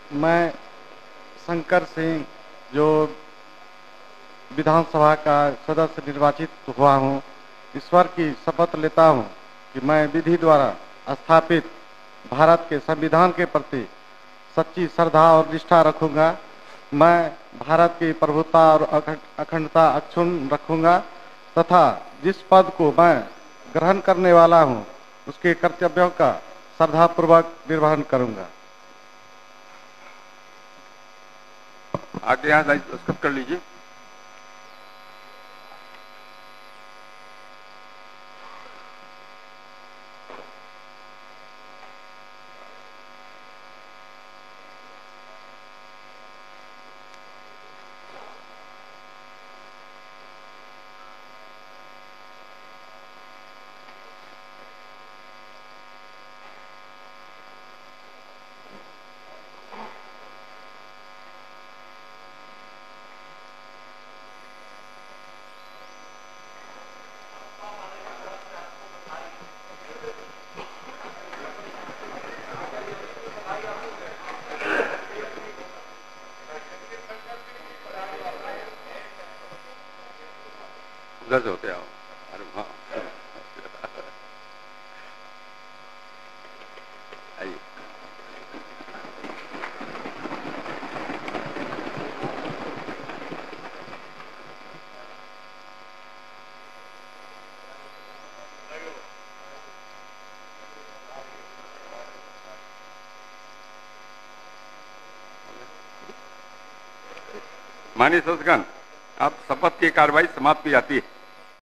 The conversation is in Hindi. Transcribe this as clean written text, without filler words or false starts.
मैं शंकर सिंह जो विधानसभा का सदस्य निर्वाचित हुआ हूँ, ईश्वर की शपथ लेता हूँ कि मैं विधि द्वारा स्थापित भारत के संविधान के प्रति सच्ची श्रद्धा और निष्ठा रखूंगा। मैं भारत की प्रभुता और अखंडता अक्षुण्ण रखूंगा तथा जिस पद को मैं ग्रहण करने वाला हूँ उसके कर्तव्यों का श्रद्धापूर्वक निर्वहन करूंगा। आगे यहाँ दस्तखत कर लीजिए। उधर से होते आओ। अरे हाँ, आइए। माननीय सदस्यगण, अब शपथ की कार्रवाई समाप्त की जाती है।